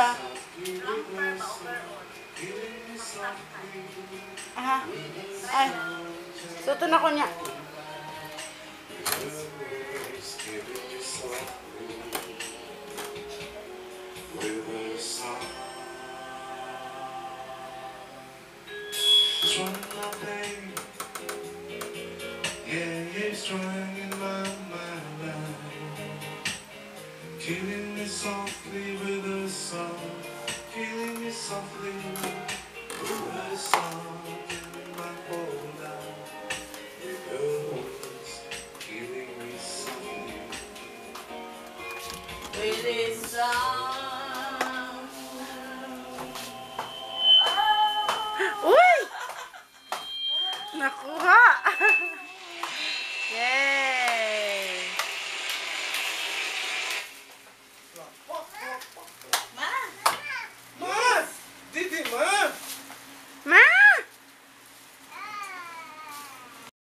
Aha. Ay. Suto na ko niya. Killing me softly with a song, killing me softly with a song, killing my whole life because killing me softly with a song. Uy! Nakuha!